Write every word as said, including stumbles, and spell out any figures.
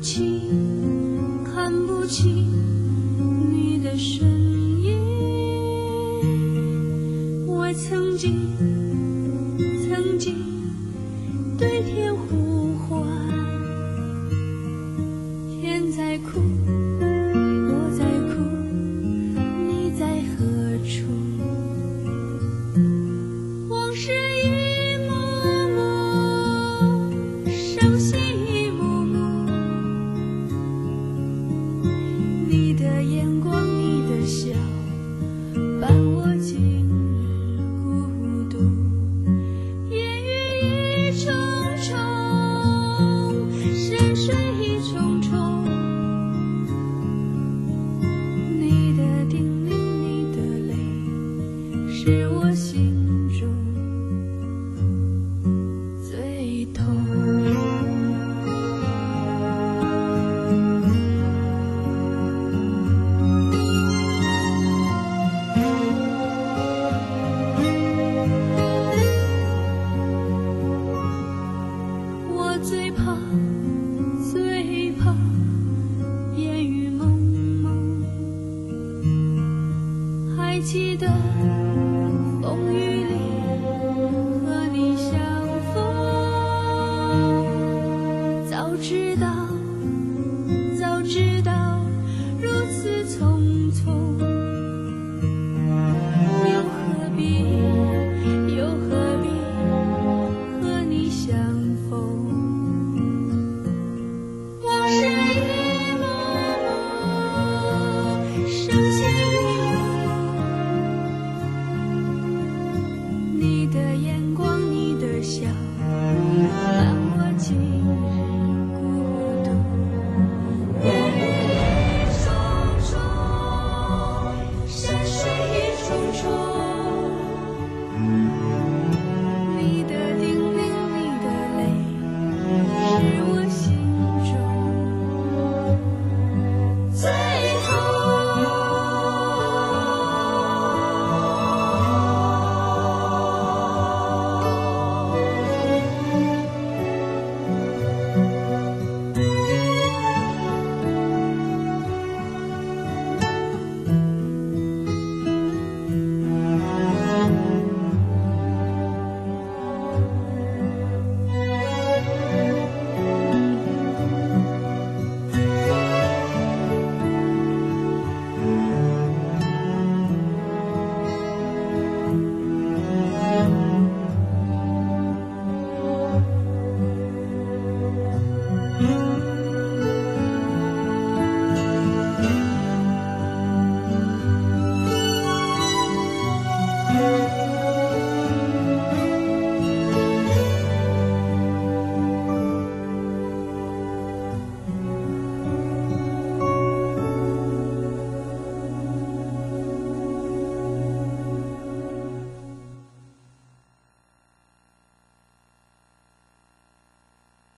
清，看不清你的身影。我曾经，曾经对天呼唤，天在哭，我在哭，你在何处？往事一幕幕，伤心一幕幕，你的眼光，你的笑，伴我今日孤独。烟雨一重重，山水一重重，你的叮咛，你的泪，是我心中最痛。我最怕，最怕烟雨蒙蒙，还记得风雨里和你相逢，早知道